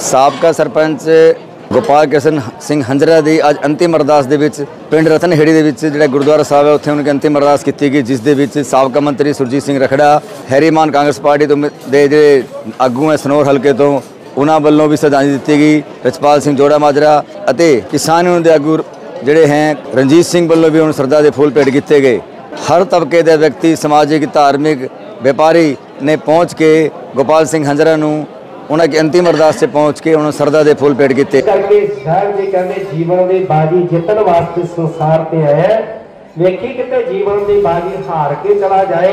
ਸਾਬਕਾ ਸਰਪੰਚ ਗੋਪਾਲ ਕ੍ਰਿਸ਼ਨ ਸਿੰਘ ਹੰਜਰਾ ਦੀ ਅੱਜ ਅੰਤਿਮ ਅਰਦਾਸ ਦੇ ਵਿੱਚ ਪਿੰਡ ਰਤਨਹੇੜੀ ਦੇ ਵਿੱਚ ਜਿਹੜਾ ਗੁਰਦੁਆਰਾ ਸਾਹਿਬ ਹੈ ਉੱਥੇ ਉਹਨਾਂ ਦੀ ਅੰਤਿਮ ਅਰਦਾਸ ਕੀਤੀ ਗਈ, ਜਿਸ ਦੇ ਵਿੱਚ ਸਾਬਕਾ ਮੰਤਰੀ ਸੁਰਜੀਤ ਸਿੰਘ ਰਖੜਾ, ਹੈਰੀਮਾਨ ਕਾਂਗਰਸ ਪਾਰਟੀ ਤੋਂ ਦੇ ਜਿਹੜੇ ਆਗੂ ਹੈ ਸਨੌਰ ਹਲਕੇ ਤੋਂ, ਉਹਨਾਂ ਵੱਲੋਂ ਵੀ ਸ਼ਰਧਾਂਜਲੀ ਦਿੱਤੀ ਗਈ। ਰਛਪਾਲ ਸਿੰਘ ਜੋੜਾ ਮਾਜਰਾ ਅਤੇ ਕਿਸਾਨ ਯੂਨੀਅਨ ਦੇ ਆਗੂ ਜਿਹੜੇ ਹੈ ਰਣਜੀਤ ਸਿੰਘ ਵੱਲੋਂ ਵੀ ਉਹਨਾਂ ਸ਼ਰਧਾ ਦੇ ਫੁੱਲ ਭੇਟ ਕੀਤੇ गए। हर तबके के व्यक्ति, समाजिक, धार्मिक, व्यापारी ने पहुँच के गोपाल सिंह हंजरा नूं उन्हां की अंतिम अरदास से पहुँच के उन्होंने श्रद्धा के फुल भेट किए। जीवन की बाजी जितन वास्ते संसार पे आया, वेखी किते जीवन की बाजी हार के चला जाए।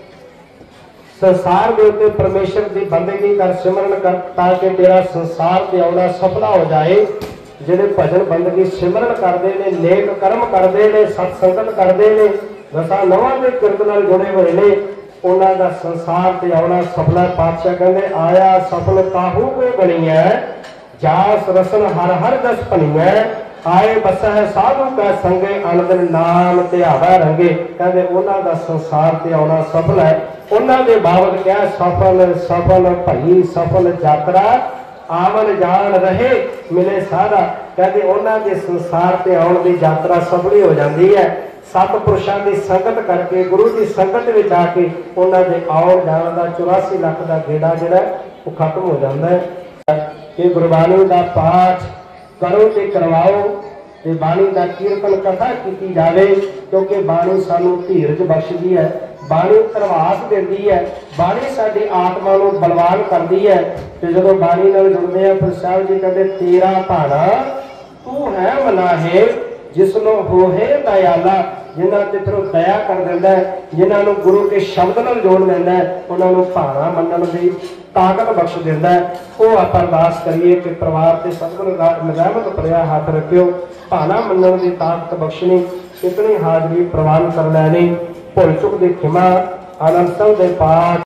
संसार के उत्ते परमेश्वर की बंदगी कर, सिमरन कर, ताकि तेरा संसार पे आना सफला हो जाए। जिहड़े भजन बंदगी सिमरन करते हैं, नेक कर्म करते हैं, सत्संगत करते हैं, दसा नवां के किरत नाल जुड़े हुए ने, उन्हां दा संसार ते आउणा सफला। पातशाह कहंदे आया सफल ताहू को बनी है, जास रसन हर हर दस बनी है, आए बसा है साधु का संगे, अनदन नाम ध्यावा रंगे। कहंदे उन्हां दा संसार ते आउणा सफल है। उन्हां दे बाबत क्या सफल सफल भई सफल यात्रा, आवन जान रहे मिले सारा। कहते उन्होंने के संसार से आने की यात्रा सफली हो जाती है। सतपुरुषों की संगत करके, गुरु की संगत में आके उन्होंने आउन जान का 84 लाख का गेड़ा जोड़ा वो खत्म हो जाता है। कि गुरबाणी का पाठ करो तो करवाओ, ते बाणी का कीर्तन कथा की जाए, क्योंकि बाणी सानू धीरज बख्शदी है, बाणी धरवास देती है, बाणी साडी आत्मा को बलवान करती है। तो जो बाणी नाल जुड़ते हैं फिर साहब जी कहते तेरा भाना तू है मनाहे, जिसनों हो है दयाला, जिन्हां ते फिर दया कर दिंदा है, जिन्हां नूं गुरु के शब्द नाल जोड़ दिंदा है, उन्हां नूं भाना मनण दी ताकत बख्श दिंदा है। वो आप अरदास करिए कि परिवार से सतगुरु रहमत भरिया हाथ रखियो, भाना मनण दी ताकत बख्शनी, इतनी हाजरी प्रवान कर लैनी, भुल चुक दी खिमा, आनंद सब दे पाठ।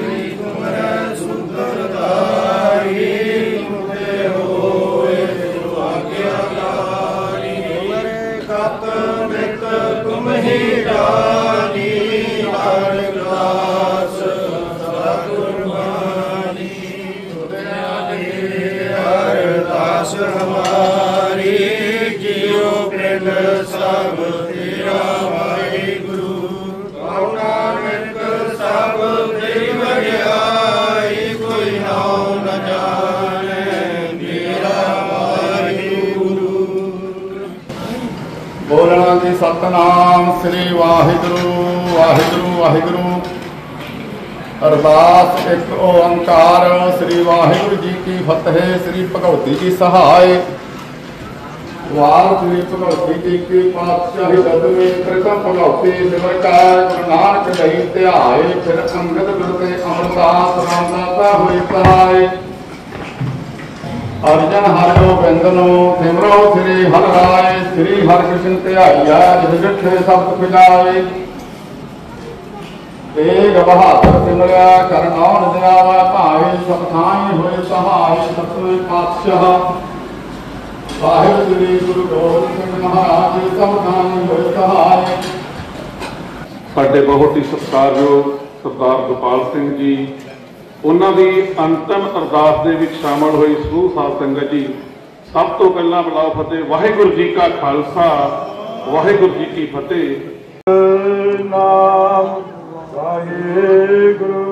बोलना जी सतनाम श्री वाहिगुरु वाहिगुरु वाहिगुरु। अरदास एक ओंकार श्री वाहिगुरु जी की फतेह। श्री भगवती जी सहाय। वाल श्री भगवती जी की पातशाही दसवीं कृतम भगवती सिमर का गुरु नानक दई ध्याए, फिर अंगद गुरु अमरदास रामदाता हुई सहाय। अर्जन हर गोबिंदनो सिमरो श्री हर राय, श्री हर कृष्ण ध्याइया जिठे शब्द पिलाए। तेग बहादुर सिमरिया करनौन दयावा भावे, सब थाई होए सहाय। सतवें पातशाह साहिब श्री गुरु गोबिंद सिंह महाराज जी सब थाई होए सहाय। साडे बहुत ही सत्कारयोग सरदार गोपाल सिंह जी, उन्हां दी अंतिम अरदास दे विच शामिल होई समूह साध संगत जी, सब तो पहला बुलाओ फतेह। वाहिगुरु जी का खालसा, वाहिगुरु जी की फतेह। नाम वाहिगुरु।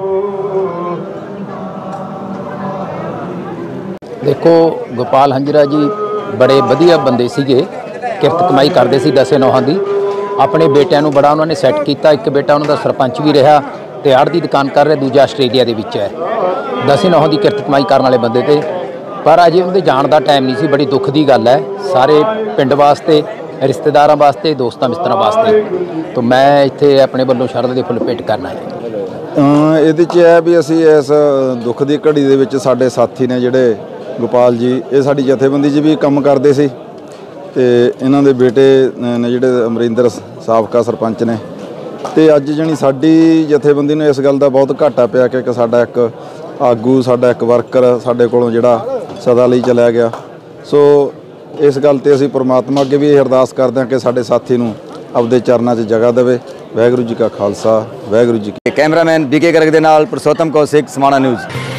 देखो गोपाल हंजरा जी बड़े वधिया बंदे सीगे, किरत कमाई करते सी दसे नौहां दी। अपने बेटियां नूं बड़ा उन्होंने सैट किया। एक बेटा उन्होंने सरपंच भी रहा ते आड़ की दुकान कर रहे, दूजा आस्ट्रेलिया के विच है। दसे नौहां की किरत कमाई करने वाले बंदे थे, पर अजे उन्हें जाण का टाइम नहीं सी। बड़ी दुख की गल है सारे पिंड वास्ते, रिश्तेदारों वास्ते, दोस्तों मित्रों वास्ते। तो मैं इत्थे अपने वालों शरधा दे फुल भेंट करना है। ਇਹਦੇ 'ਚ ਹੈ भी ਅਸੀਂ इस दुख की घड़ी ਦੇ ਵਿੱਚ ਸਾਡੇ ਸਾਥੀ ਨੇ ਜਿਹੜੇ गोपाल जी, ਇਹ ਸਾਡੀ ਜਥੇਬੰਦੀ 'ਚ ਵੀ ਕੰਮ ਕਰਦੇ ਸੀ ਤੇ ਇਹਨਾਂ ਦੇ ਬੇਟੇ ਨੇ ਜਿਹੜੇ ਅਮਰਿੰਦਰ ਸਾਬਕਾ ਸਰਪੰਚ ਨੇ। ਤੇ ਅੱਜ ਜਾਣੀ ਸਾਡੀ ਜਥੇਬੰਦੀ ਨੂੰ ਇਸ ਗੱਲ ਦਾ ਬਹੁਤ ਘਾਟਾ ਪਿਆ ਕਿ ਸਾਡਾ ਇੱਕ ਆਗੂ, ਸਾਡਾ ਇੱਕ ਵਰਕਰ ਸਾਡੇ ਕੋਲੋਂ ਜਿਹੜਾ ਸਦਾ ਲਈ ਚਲਾ ਗਿਆ। ਸੋ ਇਸ ਗੱਲ ਤੇ ਅਸੀਂ ਪ੍ਰਮਾਤਮਾ ਅੱਗੇ ਵੀ ਇਹ ਅਰਦਾਸ ਕਰਦੇ ਹਾਂ ਕਿ ਸਾਡੇ ਸਾਥੀ ਨੂੰ ਆਪਦੇ ਚਰਨਾਂ 'ਚ ਜਗ੍ਹਾ ਦੇਵੇ। ਵਾਹਿਗੁਰੂ ਜੀ ਕਾ ਖਾਲਸਾ, ਵਾਹਿਗੁਰੂ ਜੀ ਕੀ। कैमरामैन BK गर्ग दे नाल पुरुषोत्तम कौशिक, समाणा न्यूज़।